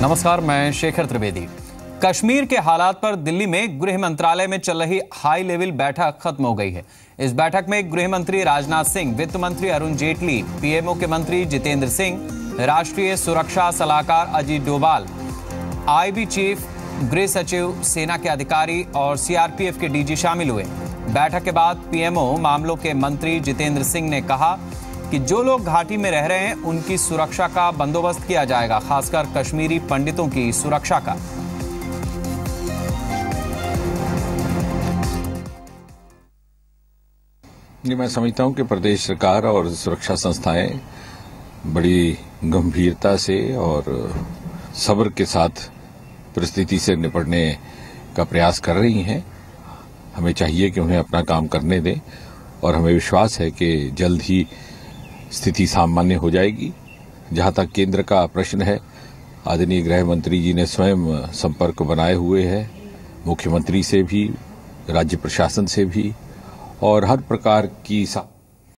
नमस्कार, मैं शेखर त्रिवेदी। कश्मीर के हालात पर दिल्ली में गृह मंत्रालय में चल रही हाई लेवल बैठक खत्म हो गई है। इस बैठक में गृह मंत्री राजनाथ सिंह, वित्त मंत्री अरुण जेटली, पीएमओ के मंत्री जितेंद्र सिंह, राष्ट्रीय सुरक्षा सलाहकार अजीत डोभाल, आईबी चीफ, गृह सचिव, सेना के अधिकारी और सीआरपीएफ के डीजी शामिल हुए। बैठक के बाद पीएमओ मामलों के मंत्री जितेंद्र सिंह ने कहा कि जो लोग घाटी में रह रहे हैं उनकी सुरक्षा का बंदोबस्त किया जाएगा, खासकर कश्मीरी पंडितों की सुरक्षा का। मैं समझता हूं कि प्रदेश सरकार और सुरक्षा संस्थाएं बड़ी गंभीरता से और सब्र के साथ परिस्थिति से निपटने का प्रयास कर रही हैं। हमें चाहिए कि उन्हें अपना काम करने दें और हमें विश्वास है कि जल्द ही स्थिति सामान्य हो जाएगी। जहां तक केंद्र का प्रश्न है, आदरणीय गृह मंत्री जी ने स्वयं संपर्क बनाए हुए हैं, मुख्यमंत्री से भी, राज्य प्रशासन से भी, और हर प्रकार की